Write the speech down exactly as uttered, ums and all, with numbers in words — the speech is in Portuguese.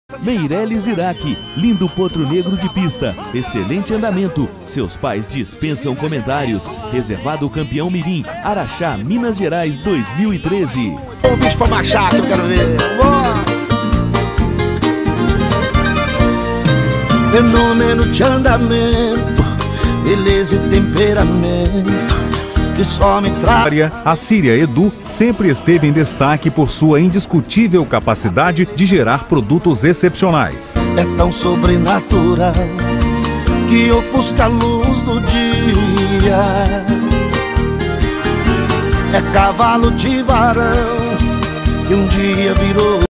Meireles Iraque, lindo potro negro de pista, excelente andamento, seus pais dispensam comentários. Reservado campeão mirim, Araxá, Minas Gerais dois mil e treze. O bicho pra machar que eu quero ver. Fenômeno de andamento, beleza e temperamento que só me traz. A Síria Edu sempre esteve em destaque por sua indiscutível capacidade de gerar produtos excepcionais. É tão sobrenatural que ofusca a luz do dia. É cavalo de varão que um dia virou